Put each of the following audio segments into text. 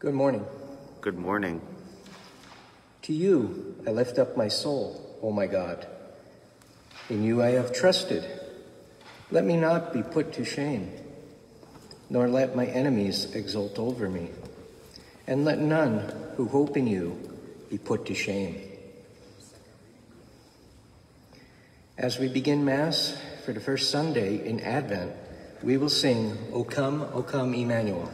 Good morning. Good morning. To you I lift up my soul, O my God. In you I have trusted. Let me not be put to shame, nor let my enemies exult over me. And let none who hope in you be put to shame. As we begin Mass for the first Sunday in Advent, we will sing, O come, Emmanuel.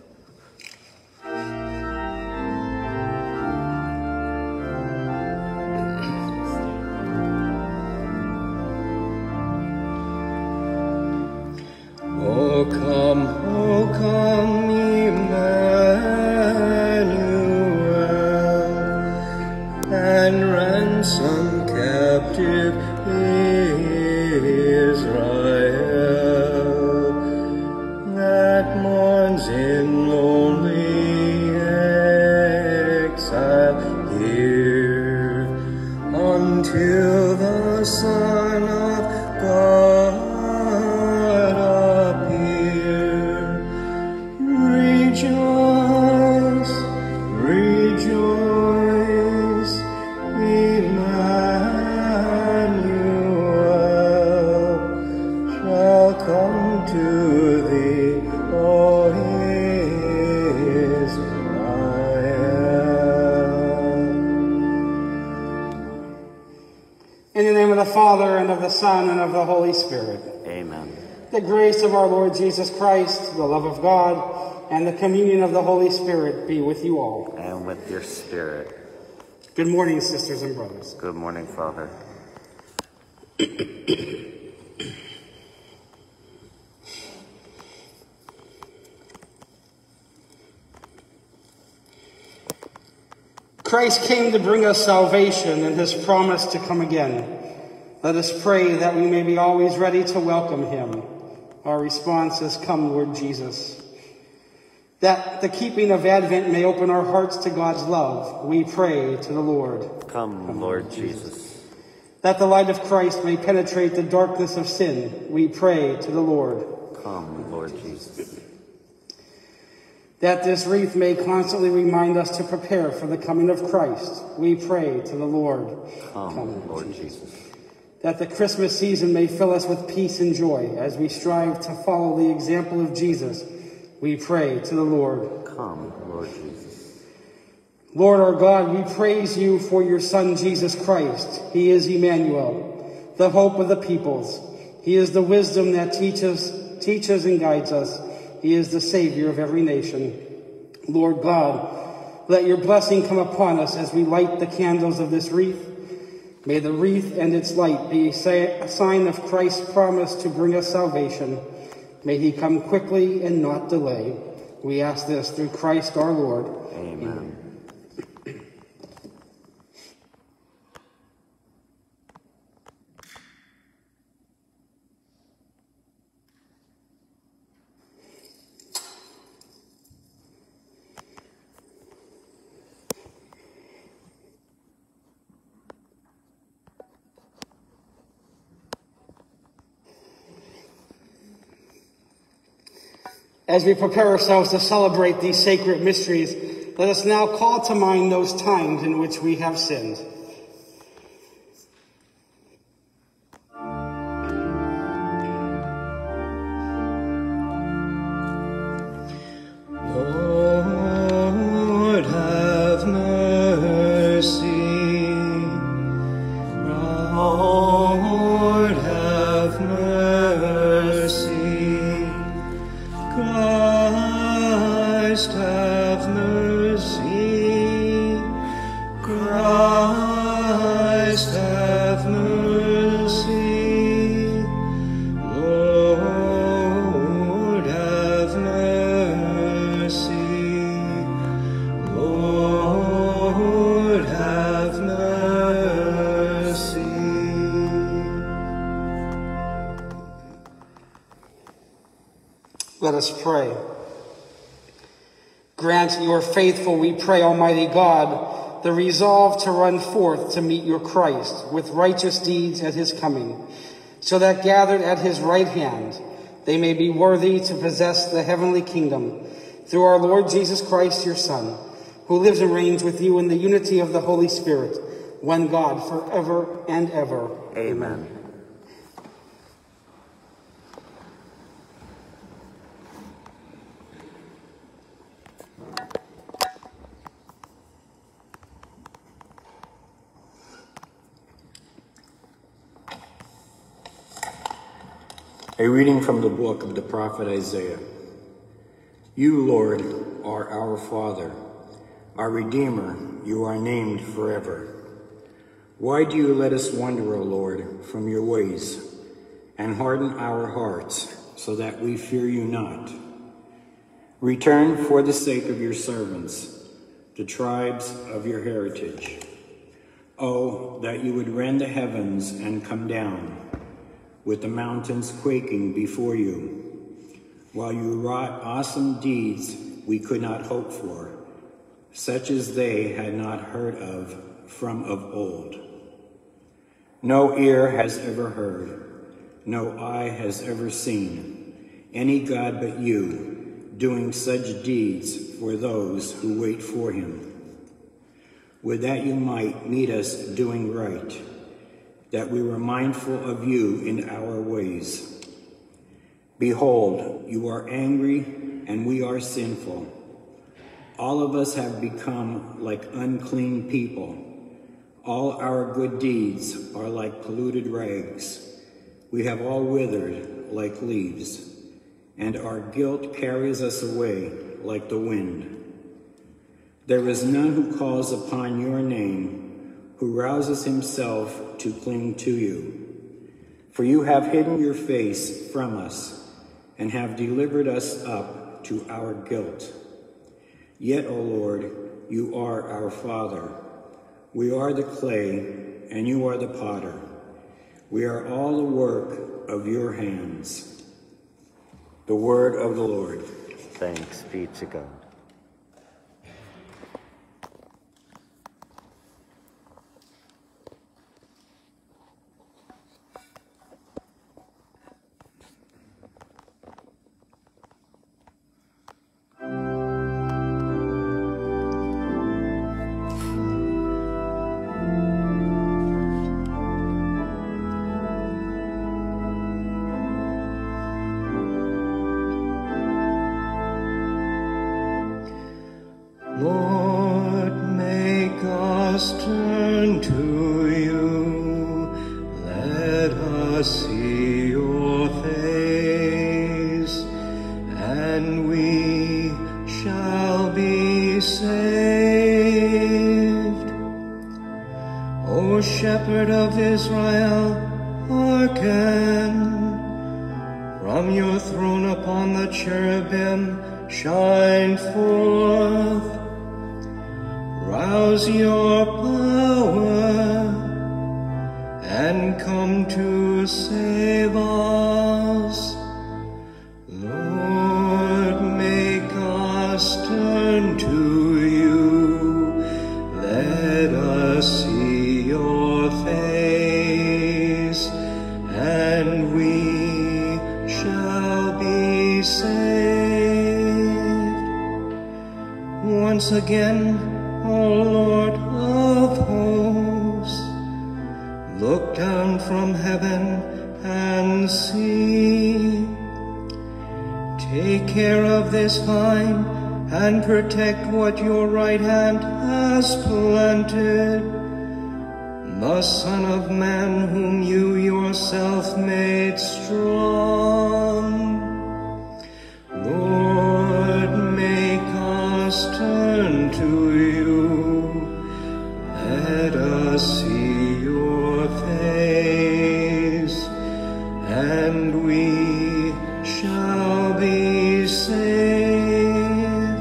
O come, Emmanuel, and ransom captive Israel, that mourns in lonely exile here, until the Son of God Rejoice, rejoice, Emmanuel shall come to thee, O Israel. In the name of the Father, and of the Son, and of the Holy Spirit. Amen. The grace of our Lord Jesus Christ, the love of God, and the communion of the Holy Spirit be with you all. And with your spirit. Good morning, sisters and brothers. Good morning, Father. Christ came to bring us salvation and has promised to come again. Let us pray that we may be always ready to welcome him. Our response is, come, Lord Jesus. That the keeping of Advent may open our hearts to God's love, we pray to the Lord. Come, Lord Jesus. That the light of Christ may penetrate the darkness of sin, we pray to the Lord. Come, Lord Jesus. That this wreath may constantly remind us to prepare for the coming of Christ, we pray to the Lord. Come, Lord Jesus. That the Christmas season may fill us with peace and joy as we strive to follow the example of Jesus, we pray to the Lord. Come, Lord Jesus. Lord our God, we praise you for your Son, Jesus Christ. He is Emmanuel, the hope of the peoples. He is the wisdom that teaches and guides us. He is the Savior of every nation. Lord God, let your blessing come upon us as we light the candles of this wreath. May the wreath and its light be a sign of Christ's promise to bring us salvation. May he come quickly and not delay. We ask this through Christ our Lord. Amen. As we prepare ourselves to celebrate these sacred mysteries, let us now call to mind those times in which we have sinned. Lord, have mercy. Lord, have mercy. Christ, have mercy. Christ, have mercy. Lord, have mercy. Lord, have mercy. Let us pray. Grant your faithful, we pray, Almighty God, the resolve to run forth to meet your Christ with righteous deeds at his coming, so that gathered at his right hand, they may be worthy to possess the heavenly kingdom through our Lord Jesus Christ, your Son, who lives and reigns with you in the unity of the Holy Spirit, one God, forever and ever. Amen. A reading from the book of the prophet Isaiah. You, Lord, are our Father, our Redeemer. You are named forever. Why do you let us wander, O Lord, from your ways, and harden our hearts so that we fear you not? Return for the sake of your servants, the tribes of your heritage. Oh, that you would rend the heavens and come down, with the mountains quaking before you, while you wrought awesome deeds we could not hope for, such as they had not heard of from of old. No ear has ever heard, no eye has ever seen any God but you, doing such deeds for those who wait for him. Would that you might meet us doing right, that we were mindful of you in our ways. Behold, you are angry, and we are sinful. All of us have become like unclean people. All our good deeds are like polluted rags. We have all withered like leaves, and our guilt carries us away like the wind. There is none who calls upon your name, who rouses himself to cling to you. For you have hidden your face from us and have delivered us up to our guilt. Yet, O Lord, you are our Father. We are the clay, and you are the potter. We are all the work of your hands. The word of the Lord. Thanks be to God. Lord, make us turn to you. Let us see your face, and we shall be saved. O Shepherd of Israel, hearken. From your throne upon the cherubim shine forth. Rouse your power and come to save us. Lord, make us turn to you. Let us see your face, and we shall be saved. Once again, O Lord of hosts, look down from heaven and see. Take care of this vine and protect what your right hand has planted, the Son of Man whom you yourself made strong. Lord, make us turn to you. Let us see your face, and we shall be saved.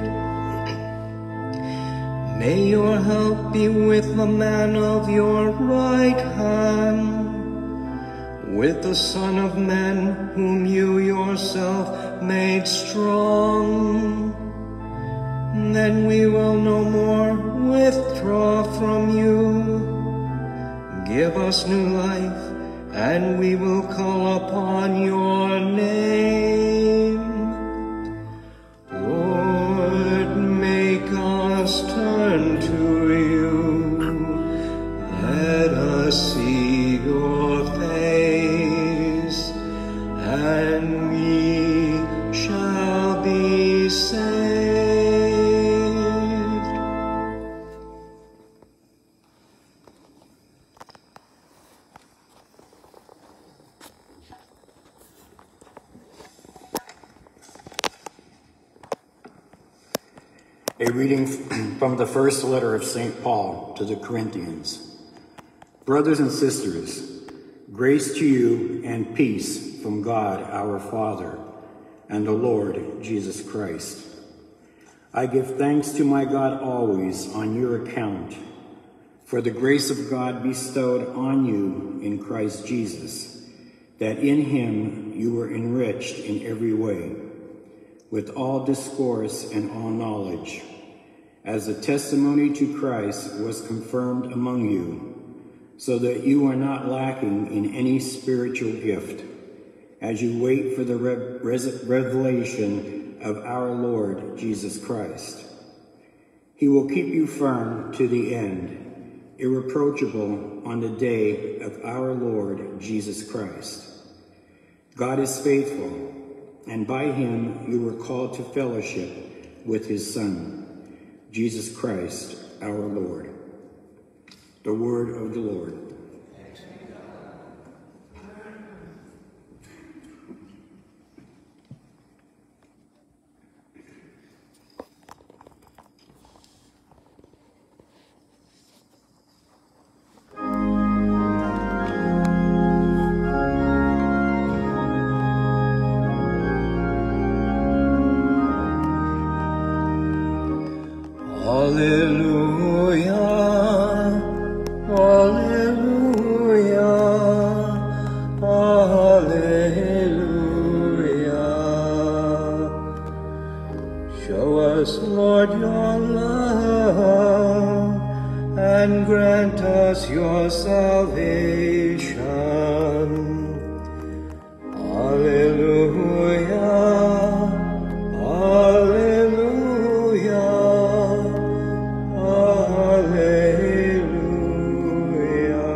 May your help be with the man of your right hand, with the Son of Man whom you yourself made strong. Then we will no more withdraw from you. Give us new life, and we will call upon your name. Lord, A reading from the first letter of St. Paul to the Corinthians. Brothers and sisters, grace to you and peace from God our Father and the Lord Jesus Christ. I give thanks to my God always on your account, for the grace of God bestowed on you in Christ Jesus, that in him you were enriched in every way, with all discourse and all knowledge, as the testimony to Christ was confirmed among you, so that you are not lacking in any spiritual gift, as you wait for the revelation of our Lord Jesus Christ. He will keep you firm to the end, irreproachable on the day of our Lord Jesus Christ. God is faithful, and by him you were called to fellowship with his Son, Jesus Christ our Lord. The word of the Lord. Alleluia, alleluia, alleluia. Show us, Lord, your love, and grant us your salvation. Alleluia, alleluia, alleluia.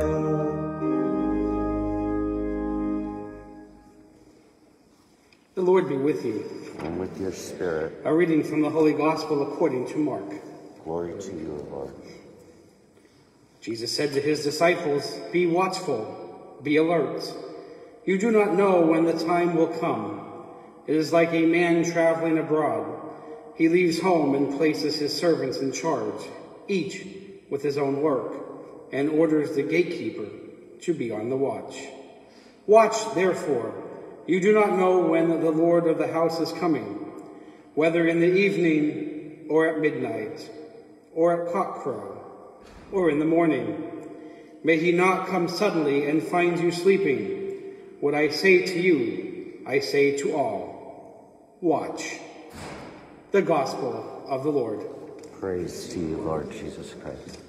The Lord be with you. And with your spirit. A reading from the Holy Gospel according to Mark. Glory to you, Lord. Jesus said to his disciples, "Be watchful, be alert. You do not know when the time will come. It is like a man traveling abroad. He leaves home and places his servants in charge, each with his own work, and orders the gatekeeper to be on the watch. Watch, therefore. You do not know when the Lord of the house is coming, whether in the evening or at midnight, or at cockcrow, or in the morning. May he not come suddenly and find you sleeping. What I say to you, I say to all. Watch." The Gospel of the Lord. Praise to you, Lord Jesus Christ.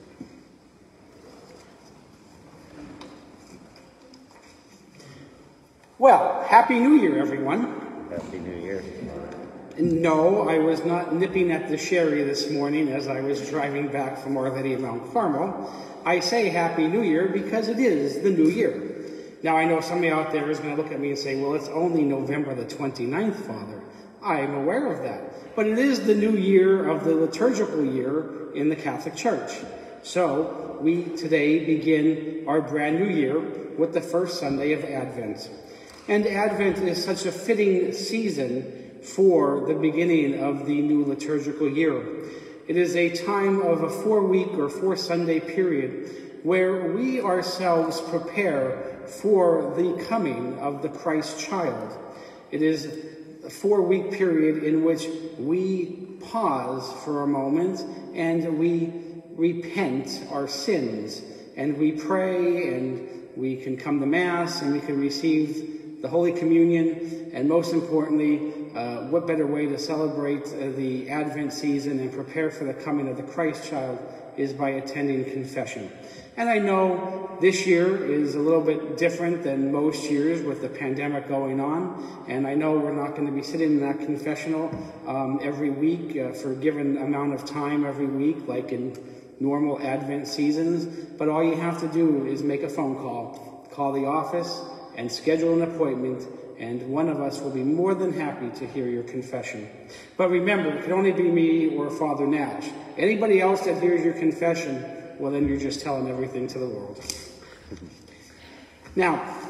Well, Happy New Year, everyone. Happy New Year. No, I was not nipping at the sherry this morning as I was driving back from Our Lady of Mount Carmel. I say Happy New Year because it is the new year. Now, I know somebody out there is going to look at me and say, well, it's only November the 29th, Father. I am aware of that. But it is the new year of the liturgical year in the Catholic Church. So, we today begin our brand new year with the first Sunday of Advent. And Advent is such a fitting season for the beginning of the new liturgical year. It is a time of a 4-week or 4-Sunday period where we ourselves prepare for the coming of the Christ child. It is a 4-week period in which we pause for a moment and we repent our sins, and we pray, and we can come to Mass, and we can receive the Holy Communion, and most importantly, what better way to celebrate the Advent season and prepare for the coming of the Christ child is by attending confession. And I know this year is a little bit different than most years with the pandemic going on, and I know we're not going to be sitting in that confessional every week for a given amount of time every week like in normal Advent seasons, but all you have to do is make a phone call the office, and schedule an appointment, and one of us will be more than happy to hear your confession. But remember, it can only be me or Father Natch. Anybody else that hears your confession, well, then you're just telling everything to the world. Now,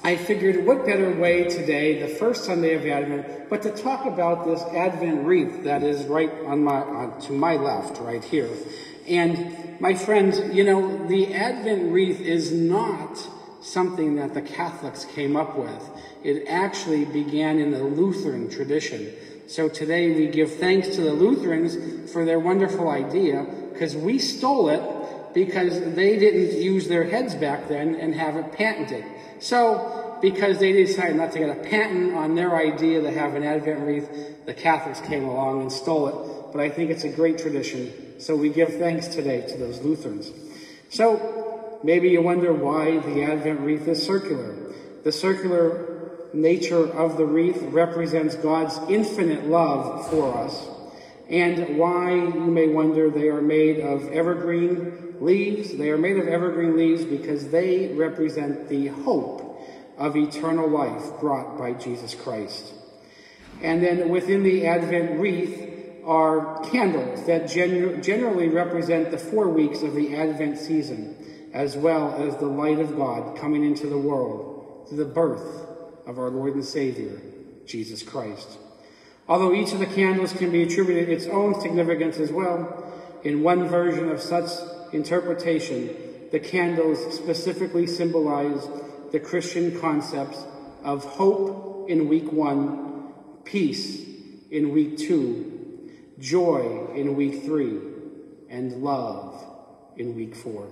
I figured what better way today, the first Sunday of Advent, but to talk about this Advent wreath that is right to my left, right here. And my friends, you know, the Advent wreath is not something that the Catholics came up with. It actually began in the Lutheran tradition. So today we give thanks to the Lutherans for their wonderful idea, because we stole it because they didn't use their heads back then and have it patented. So, because they decided not to get a patent on their idea to have an Advent wreath, the Catholics came along and stole it. But I think it's a great tradition. So we give thanks today to those Lutherans. So, maybe you wonder why the Advent wreath is circular. The circular nature of the wreath represents God's infinite love for us. And why, you may wonder, they are made of evergreen leaves. They are made of evergreen leaves because they represent the hope of eternal life brought by Jesus Christ. And then within the Advent wreath are candles that generally represent the 4 weeks of the Advent season, as well as the light of God coming into the world through the birth of our Lord and Savior, Jesus Christ. Although each of the candles can be attributed its own significance as well, in one version of such interpretation, the candles specifically symbolize the Christian concepts of hope in week 1, peace in week 2, joy in week 3, and love in week 4.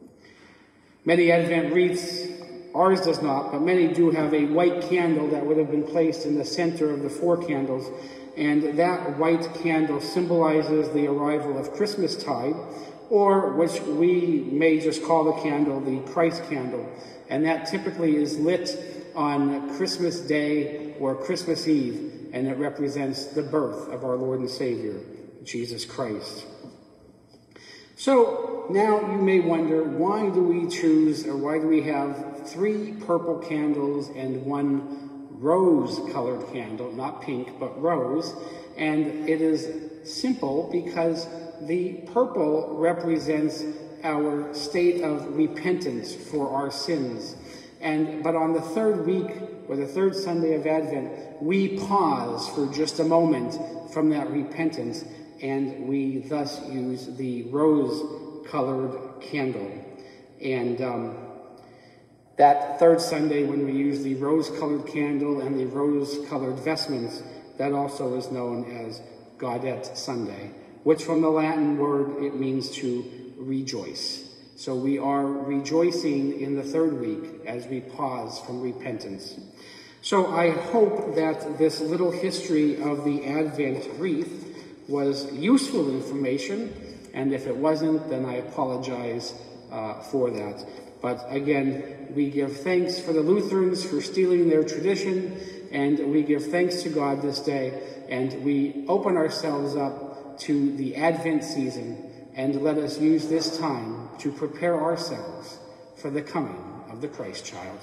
Many Advent wreaths, ours does not, but many do have a white candle that would have been placed in the center of the 4 candles, and that white candle symbolizes the arrival of Christmastide, or which we may just call the candle the Christ candle, and that typically is lit on Christmas Day or Christmas Eve, and it represents the birth of our Lord and Savior, Jesus Christ. So now you may wonder, why do we choose, or why do we have 3 purple candles and 1 rose-colored candle, not pink, but rose? And it is simple because the purple represents our state of repentance for our sins. But on the 3rd week, or the 3rd Sunday of Advent, we pause for just a moment from that repentance, and we thus use the rose-colored candle. And that 3rd Sunday, when we use the rose-colored candle and the rose-colored vestments, that also is known as Gaudete Sunday, which from the Latin word, it means to rejoice. So we are rejoicing in the 3rd week as we pause from repentance. So I hope that this little history of the Advent wreath was useful information, and if it wasn't, then I apologize for that. But again, we give thanks for the Lutherans for stealing their tradition, and we give thanks to God this day, and we open ourselves up to the Advent season, and let us use this time to prepare ourselves for the coming of the Christ child.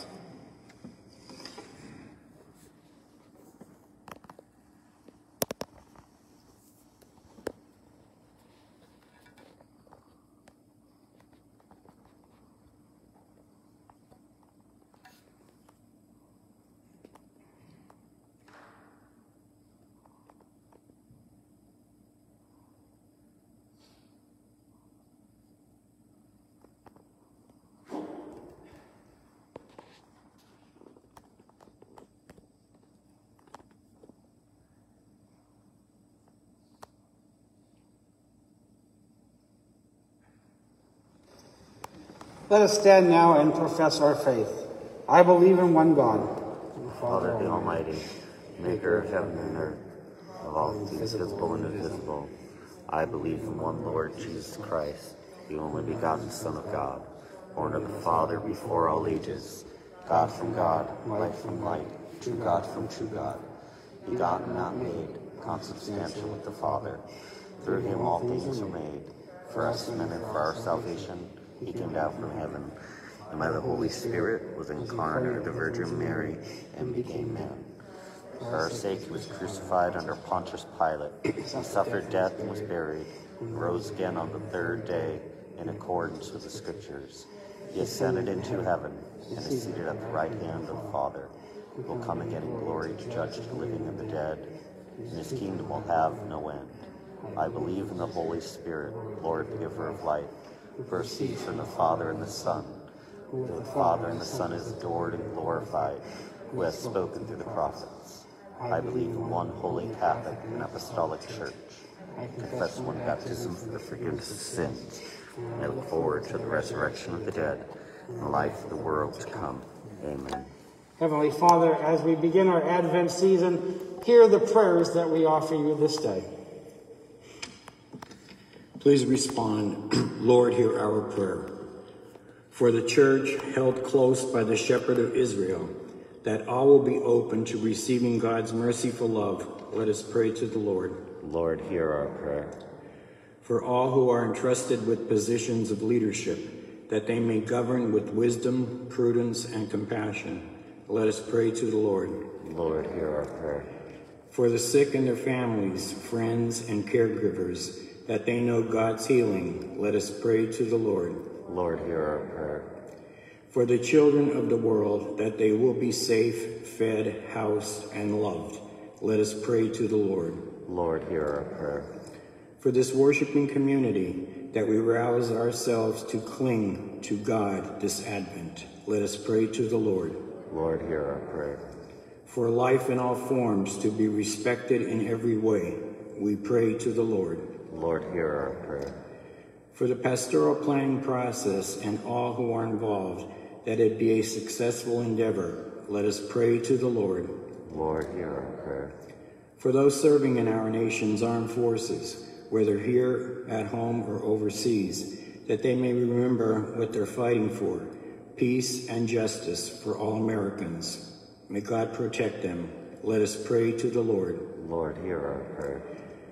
Let us stand now and profess our faith. I believe in one God, Father the Almighty, maker of heaven and earth, of all things visible and invisible. I believe in one Lord Jesus Christ, the only begotten Son of God, born of the Father before all ages, God from God, light from light, true God from true God, begotten, not made, consubstantial with the Father. Through him all things were made. For us men and for our salvation, he came down from heaven, and by the Holy Spirit was incarnate of the Virgin Mary, and became man. For our sake he was crucified under Pontius Pilate. He suffered death and was buried, and rose again on the 3rd day, in accordance with the Scriptures. He ascended into heaven and is seated at the right hand of the Father. He will come again in glory to judge the living and the dead, and his kingdom will have no end. I believe in the Holy Spirit, Lord, the giver of life, who proceeds from the Father and the Son. The Father and the Son is adored and glorified, who has spoken through the prophets. I believe in one holy Catholic and Apostolic Church. I confess one baptism for the forgiveness of sins. And I look forward to the resurrection of the dead and the life of the world to come. Amen. Heavenly Father, as we begin our Advent season, hear the prayers that we offer you this day. Please respond, Lord, hear our prayer. For the church held close by the shepherd of Israel, that all will be open to receiving God's merciful love, let us pray to the Lord. Lord, hear our prayer. For all who are entrusted with positions of leadership, that they may govern with wisdom, prudence, and compassion, let us pray to the Lord. Lord, hear our prayer. For the sick and their families, friends, and caregivers, that they know God's healing, let us pray to the Lord. Lord, hear our prayer. For the children of the world, that they will be safe, fed, housed, and loved, let us pray to the Lord. Lord, hear our prayer. For this worshiping community, that we rouse ourselves to cling to God this Advent, let us pray to the Lord. Lord, hear our prayer. For life in all forms to be respected in every way, we pray to the Lord. Lord, hear our prayer. For the pastoral planning process and all who are involved, that it be a successful endeavor, let us pray to the Lord. Lord, hear our prayer. For those serving in our nation's armed forces, whether here at home or overseas, that they may remember what they're fighting for, peace and justice for all Americans. May God protect them. Let us pray to the Lord. Lord, hear our prayer.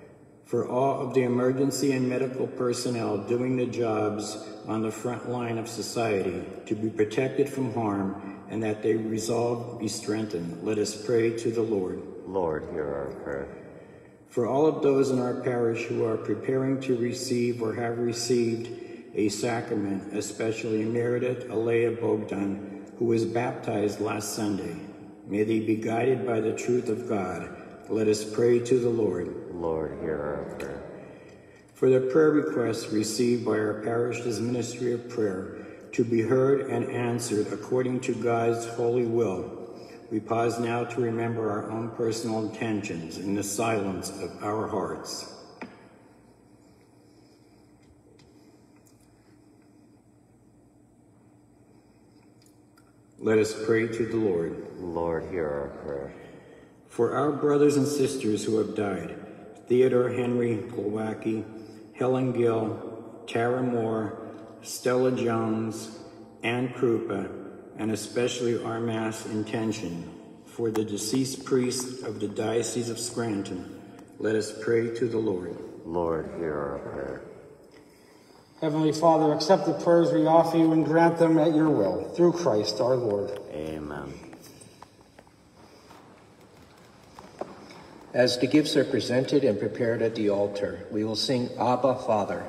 For all of the emergency and medical personnel doing the jobs on the front line of society to be protected from harm and that their resolve be strengthened, let us pray to the Lord. Lord, hear our prayer. For all of those in our parish who are preparing to receive or have received a sacrament, especially Meredith Alea Bogdan, who was baptized last Sunday, may they be guided by the truth of God. Let us pray to the Lord. Lord, hear our prayer. For the prayer requests received by our parish's ministry of prayer to be heard and answered according to God's holy will, we pause now to remember our own personal intentions in the silence of our hearts. Let us pray to the Lord. Lord, hear our prayer. For our brothers and sisters who have died, Theodore Henry Glowacki, Helen Gill, Tara Moore, Stella Jones, Ann Krupa, and especially our Mass intention for the deceased priest of the Diocese of Scranton, let us pray to the Lord. Lord, hear our prayer. Heavenly Father, accept the prayers we offer you and grant them at your will, through Christ our Lord. Amen. As the gifts are presented and prepared at the altar, we will sing Abba, Father.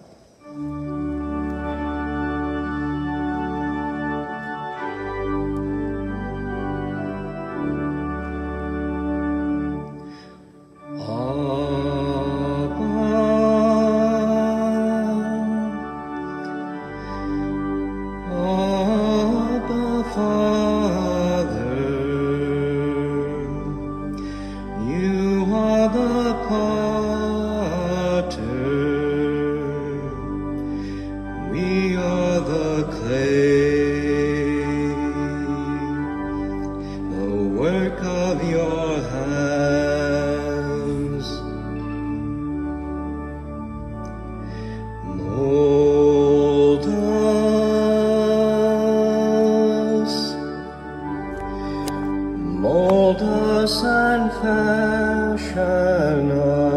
Mold us and fashion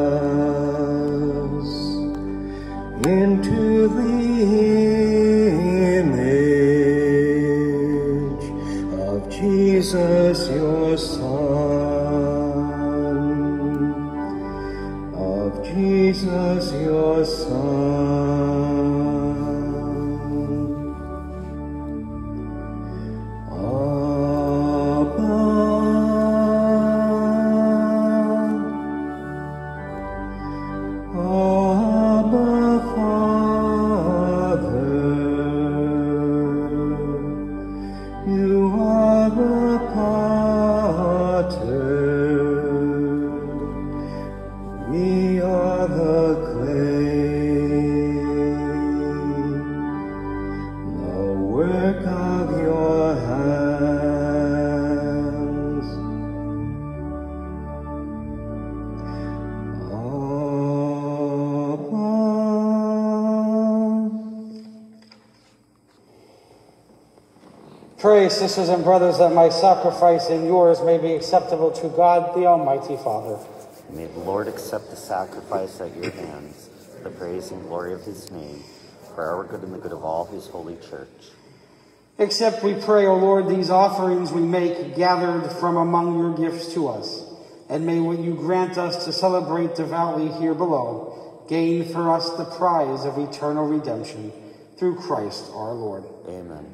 us into the image of Jesus, your Son. Of Jesus, your Son. are the clay, the work of your hands. Pray, sisters and brothers, that my sacrifice and yours may be acceptable to God, the Almighty Father. May the Lord accept the sacrifice at your hands, the praise and glory of his name, for our good and the good of all his holy church. Accept, we pray, O Lord, these offerings we make gathered from among your gifts to us, and may what you grant us to celebrate devoutly here below gain for us the prize of eternal redemption, through Christ our Lord. Amen.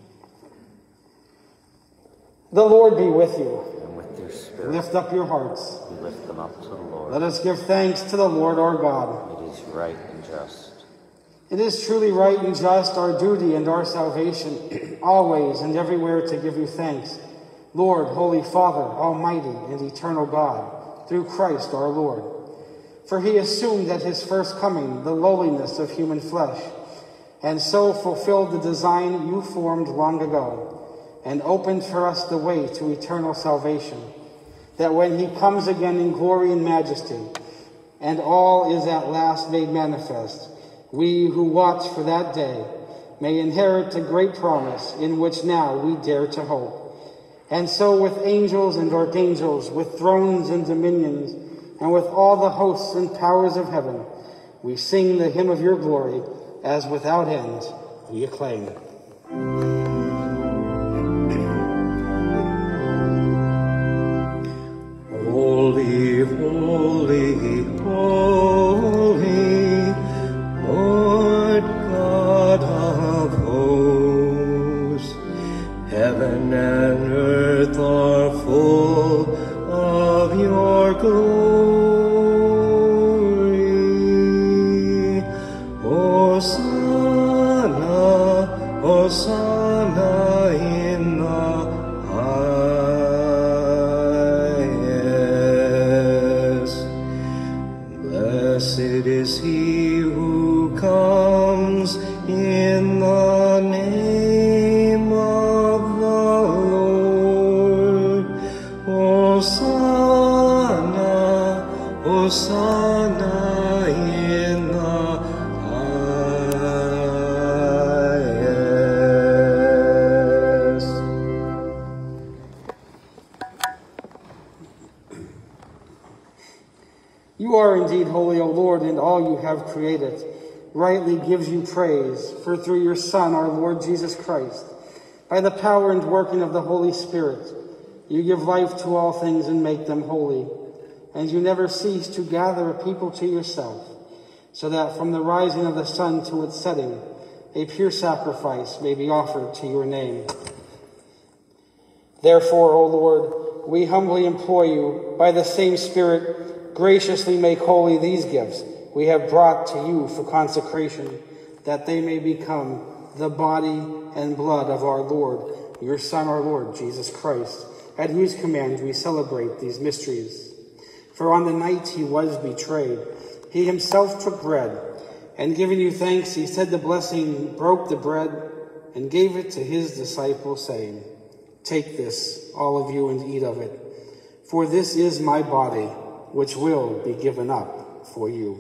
The Lord be with you. And with your spirit, Lift up your hearts. we lift them up to the Lord. Let us give thanks to the Lord our God. It is right and just. It is truly right and just, our duty and our salvation, always and everywhere to give you thanks, Lord, Holy Father, Almighty and eternal God, through Christ our Lord. For he assumed at his first coming the lowliness of human flesh, and so fulfilled the design you formed long ago, and opened for us the way to eternal salvation, that when he comes again in glory and majesty, and all is at last made manifest, we who watch for that day may inherit the great promise in which now we dare to hope. And so with angels and archangels, with thrones and dominions, and with all the hosts and powers of heaven, we sing the hymn of your glory, as without end we acclaim. Holy, holy, holy, Lord God of hosts, heaven and earth are full of your glory. Hosanna, Hosanna in the Blessed is he who comes in the name of the Lord. Hosanna, Hosanna in the highest. You are indeed holy, O Lord, and all you have created rightly gives you praise, for through your Son, our Lord Jesus Christ, by the power and working of the Holy Spirit, you give life to all things and make them holy, and you never cease to gather a people to yourself, so that from the rising of the sun to its setting, a pure sacrifice may be offered to your name. Therefore, O Lord, we humbly implore you, by the same Spirit, graciously make holy these gifts we have brought to you for consecration, that they may become the body and blood of our Lord, your Son, our Lord, Jesus Christ, at whose command we celebrate these mysteries. For on the night he was betrayed, he himself took bread, and giving you thanks, he said the blessing, broke the bread, and gave it to his disciples, saying, "Take this, all of you, and eat of it, for this is my body, which will be given up for you."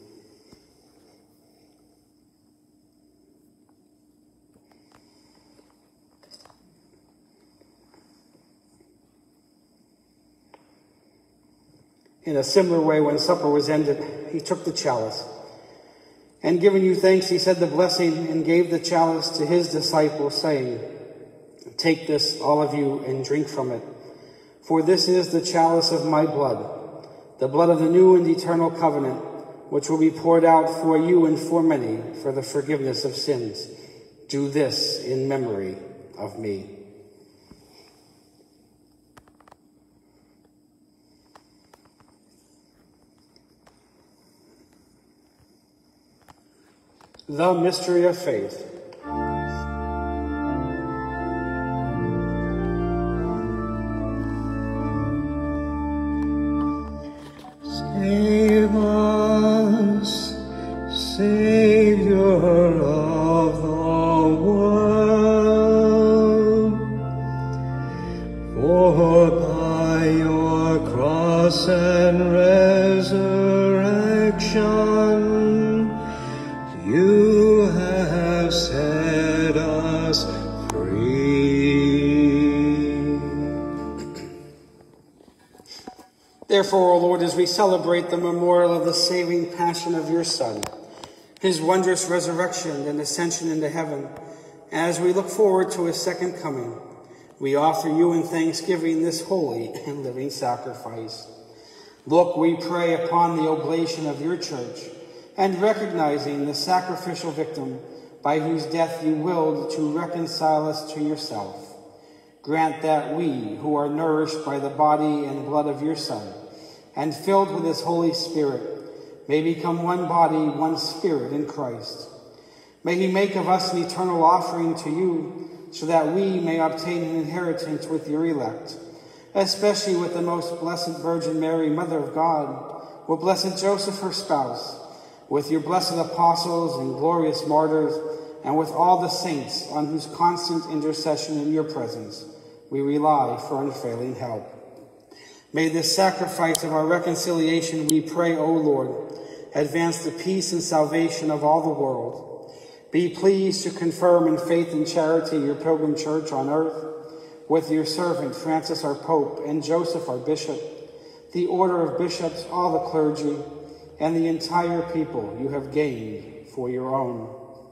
In a similar way, when supper was ended, he took the chalice, and giving you thanks, he said the blessing and gave the chalice to his disciples, saying, "Take this, all of you, and drink from it, for this is the chalice of my blood, the blood of the new and eternal covenant, which will be poured out for you and for many for the forgiveness of sins. Do this in memory of me." The mystery of faith. Save us. Savior of the world, for by your cross and resurrection you have set us free. Therefore, O Lord, as we celebrate the memorial of the saving passion of your Son, his wondrous resurrection and ascension into heaven, as we look forward to his second coming, we offer you in thanksgiving this holy and living sacrifice. Look, we pray, upon the oblation of your church, and recognizing the sacrificial victim by whose death you willed to reconcile us to yourself. Grant that we, who are nourished by the body and blood of your Son, and filled with his Holy Spirit, may become one body, one spirit in Christ. May he make of us an eternal offering to you, so that we may obtain an inheritance with your elect, especially with the most blessed Virgin Mary, Mother of God, with blessed Joseph, her spouse, with your blessed apostles and glorious martyrs, and with all the saints on whose constant intercession in your presence we rely for unfailing help. May this sacrifice of our reconciliation, we pray, O Lord, advance the peace and salvation of all the world. Be pleased to confirm in faith and charity your pilgrim church on earth, with your servant Francis our Pope and Joseph our Bishop, the order of bishops, all the clergy, and the entire people you have gained for your own.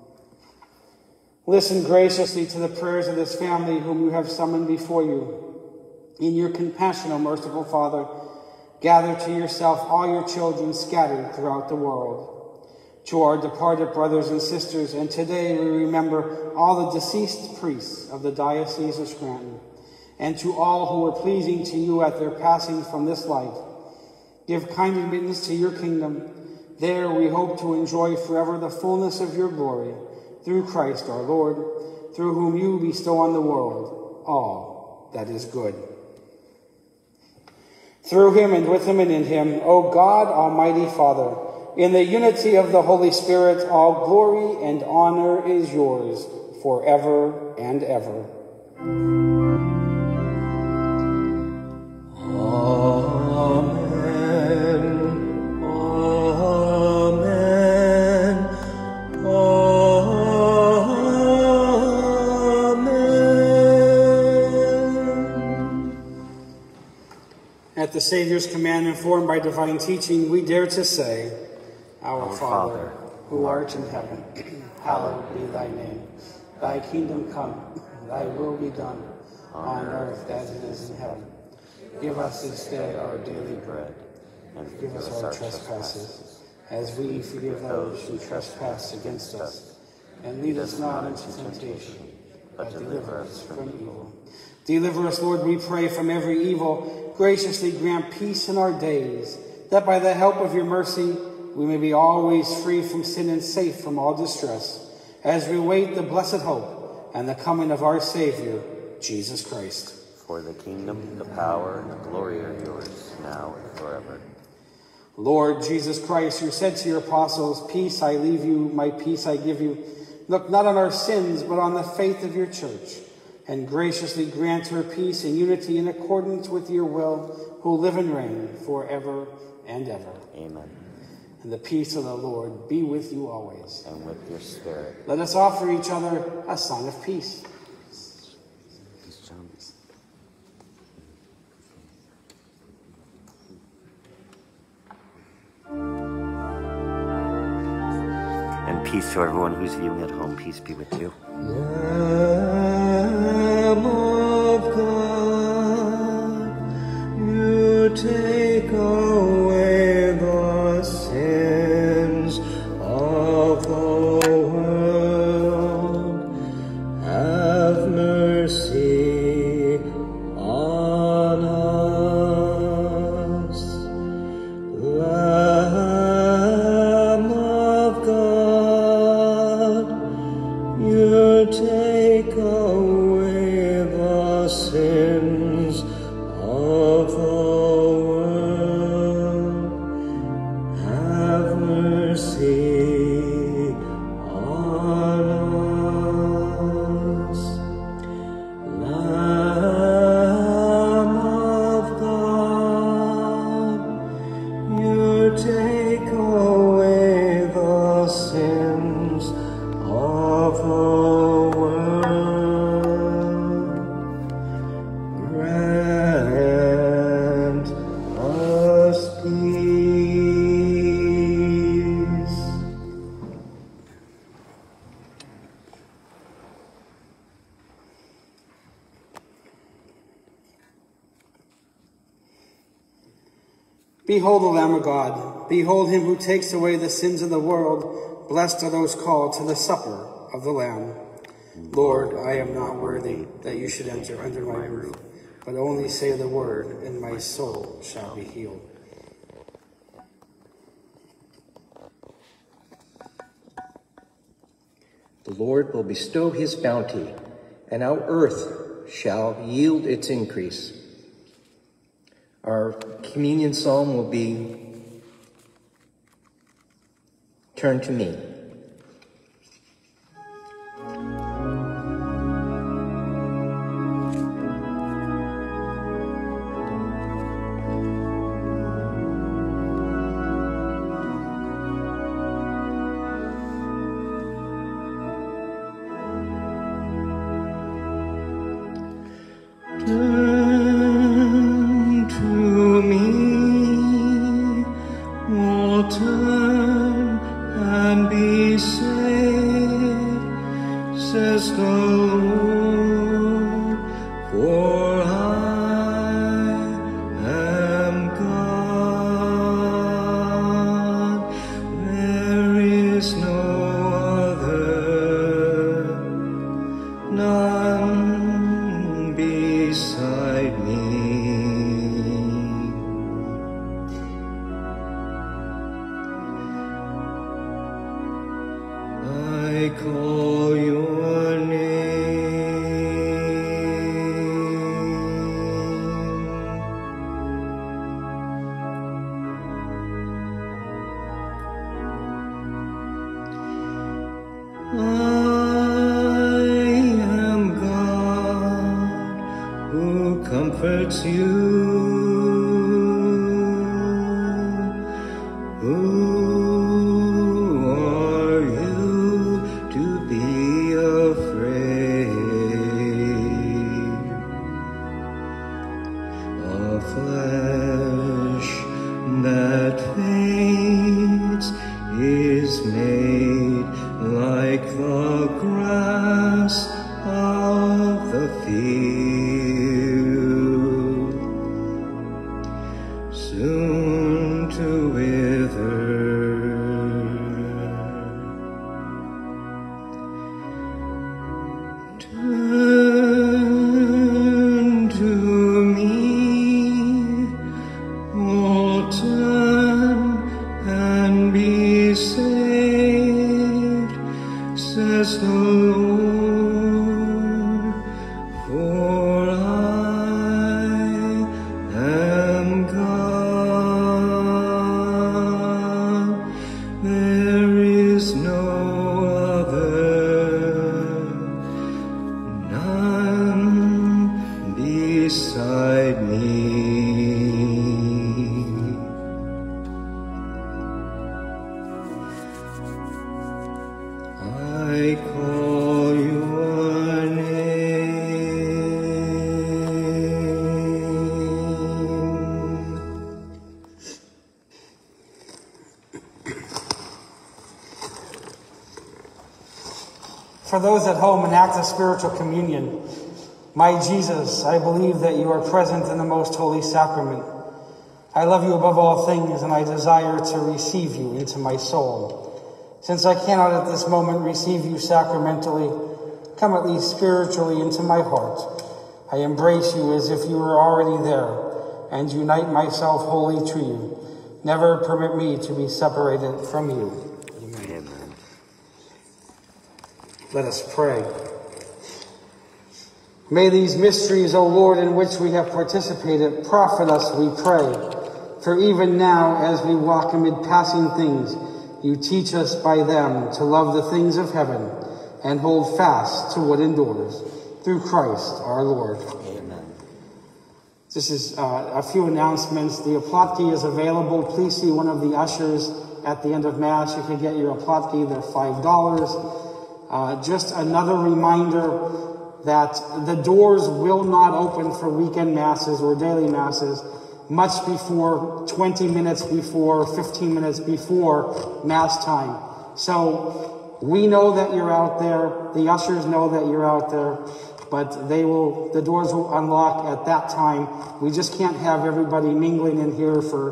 Listen graciously to the prayers of this family whom you have summoned before you. In your compassion, O merciful Father, gather to yourself all your children scattered throughout the world. To our departed brothers and sisters, and today we remember all the deceased priests of the Diocese of Scranton, and to all who were pleasing to you at their passing from this life. Give kind admittance to your kingdom. There we hope to enjoy forever the fullness of your glory, through Christ our Lord, through whom you bestow on the world all that is good. Through him and with him and in him, O God, Almighty Father, in the unity of the Holy Spirit, all glory and honor is yours forever and ever. Amen. Amen. Amen. At the Savior's command, informed by divine teaching, we dare to say, Our Father, who art in heaven, hallowed be thy name. Thy kingdom come, thy will be done, on earth as it is in heaven. Give us this day our daily bread, and forgive us our trespasses, as we forgive those who trespass against us. And lead us not into temptation, but deliver us from evil. Deliver us, Lord, we pray, from every evil. Graciously grant peace in our days, that by the help of your mercy we may be always free from sin and safe from all distress, as we await the blessed hope and the coming of our Savior, Jesus Christ. For the kingdom, the power, and the glory are yours, now and forever. Lord Jesus Christ, you said to your apostles, Peace I leave you, my peace I give you. Look not on our sins, but on the faith of your church, and graciously grant her peace and unity in accordance with your will, who live and reign forever and ever. Amen. And the peace of the Lord be with you always. And with your spirit. Let us offer each other a sign of peace. And peace to everyone who's viewing at home. Peace be with you. Lamb of God, you take away the sins of the world. Have mercy on us. Lamb of God, you take away the sins of the world. Have mercy Behold the Lamb of God. Behold him who takes away the sins of the world. Blessed are those called to the supper of the Lamb. Lord, I am not worthy that you should enter under my roof, but only say the word, and my soul shall be healed. The Lord will bestow his bounty, and our earth shall yield its increase. Our communion psalm will be Turn to Me. Turn to me, all turn and be saved, says the Lord, for I am God, there is no other, none beside me. I call your name. I am God who comforts you. Who are you to be afraid? A flesh that fades is made like the grass of the field, soon to wither. Turn to me, all turn and be saved, says the Lord, for I am God, there is no other, none beside me. I call your name. For those at home, an act of spiritual communion. My Jesus, I believe that you are present in the most holy sacrament. I love you above all things, and I desire to receive you into my soul. Since I cannot at this moment receive you sacramentally, come at least spiritually into my heart. I embrace you as if you were already there, and unite myself wholly to you. Never permit me to be separated from you. Amen. Let us pray. May these mysteries, O Lord, in which we have participated, profit us, we pray. For even now, as we walk amid passing things, you teach us by them to love the things of heaven and hold fast to what endures. Through Christ our Lord. Amen. This is a few announcements. The Aplatki is available. Please see one of the ushers at the end of Mass. You can get your Aplatki. They're $5. Just another reminder that the doors will not open for weekend Masses or daily Masses much before 20 minutes before, 15 minutes before Mass time. So we know that you're out there. The ushers know that you're out there, but the doors will unlock at that time. We just can't have everybody mingling in here for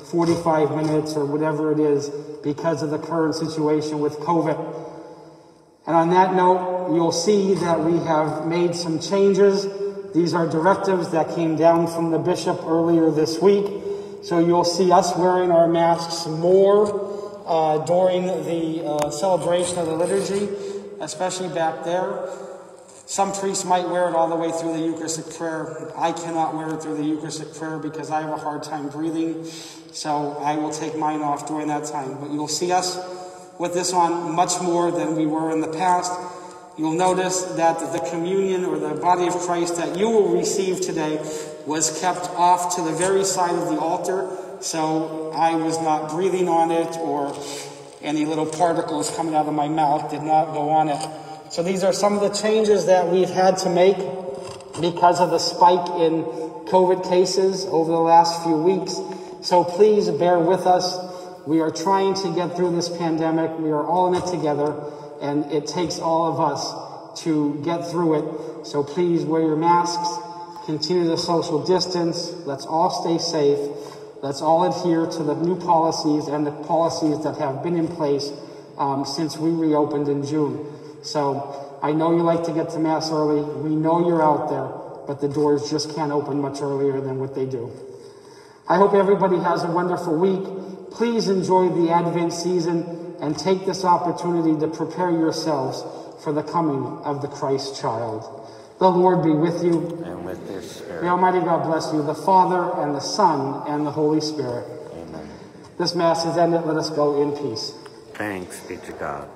45 minutes or whatever it is because of the current situation with COVID. And on that note, you'll see that we have made some changes. These are directives that came down from the bishop earlier this week. So you'll see us wearing our masks more during the celebration of the liturgy, especially back there. Some priests might wear it all the way through the Eucharistic prayer. I cannot wear it through the Eucharistic prayer because I have a hard time breathing. So I will take mine off during that time. But you'll see us with this on much more than we were in the past. You'll notice that the communion or the body of Christ that you will receive today was kept off to the very side of the altar. So I was not breathing on it, or any little particles coming out of my mouth did not go on it. So these are some of the changes that we've had to make because of the spike in COVID cases over the last few weeks. So please bear with us. We are trying to get through this pandemic. We are all in it together, and it takes all of us to get through it. So please wear your masks, continue the social distance. Let's all stay safe. Let's all adhere to the new policies and the policies that have been in place since we reopened in June. So I know you like to get to Mass early. We know you're out there, but the doors just can't open much earlier than what they do. I hope everybody has a wonderful week. Please enjoy the Advent season and take this opportunity to prepare yourselves for the coming of the Christ child. The Lord be with you. And with your spirit. May Almighty God bless you, the Father and the Son and the Holy Spirit. Amen. This Mass is ended. Let us go in peace. Thanks be to God.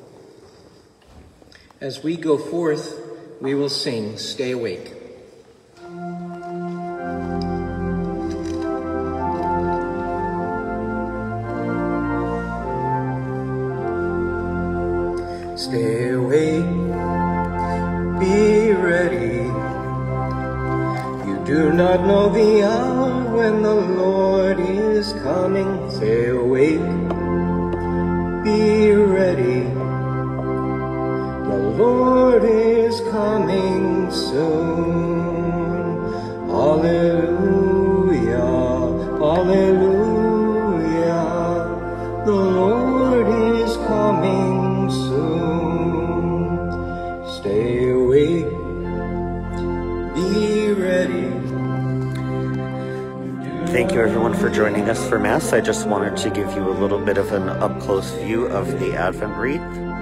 As we go forth, we will sing, Stay Awake. Stay awake, be ready. You do not know the hour when the Lord is coming. Stay awake, be ready. The Lord is coming soon. Hallelujah, hallelujah. The Lord is coming soon. Stay awake, be ready. Thank you everyone for joining us for Mass. I just wanted to give you a little bit of an up-close view of the Advent wreath.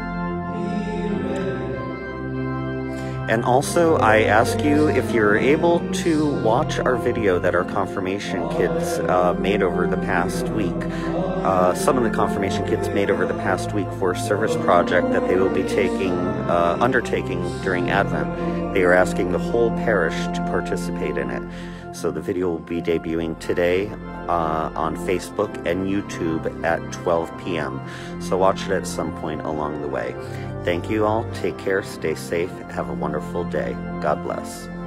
And also, I ask you if you're able to watch our video that our confirmation kids made over the past week. Some of the confirmation kids made over the past week for a service project that they will be undertaking during Advent. They are asking the whole parish to participate in it. So the video will be debuting today on Facebook and YouTube at 12 p.m. So watch it at some point along the way. Thank you all. Take care. Stay safe. Have a wonderful day. God bless.